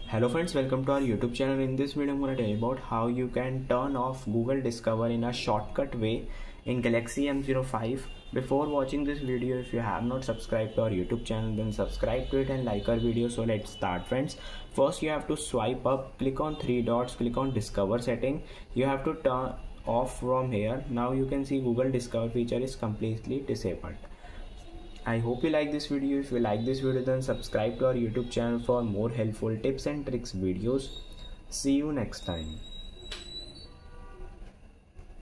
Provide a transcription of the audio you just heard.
Hello friends, welcome to our YouTube channel. In this video I'm going to tell you about how you can turn off Google Discover in a shortcut way in Galaxy M05. Before watching this video, if you have not subscribed to our YouTube channel, then subscribe to it and like our video. So let's start friends. First you have to swipe up, click on three dots, click on Discover setting. You have to turn off from here. Now you can see Google Discover feature is completely disabled. I hope you like this video. If you like this video, then subscribe to our YouTube channel for more helpful tips and tricks videos. See you next time.